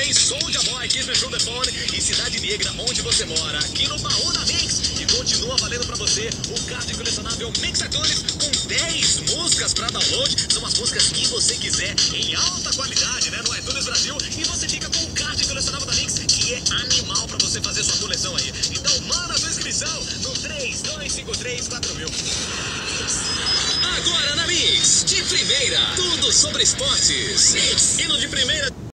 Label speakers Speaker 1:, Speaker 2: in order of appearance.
Speaker 1: também Soulja Boy, Kiss Me Through the Phone e Cidade Negra, onde você mora, aqui no Baú da Mix. E continua valendo pra você o card colecionável Mixatones com 10 músicas pra download. São as músicas que você quiser em alta qualidade, né? No iTunes Brasil. E você fica com o card colecionável da Mix, que é animal pra você fazer sua coleção aí. Então manda a sua inscrição no 32534000. Agora na Mix, de primeira, tudo sobre esportes. Mix, e no de primeira.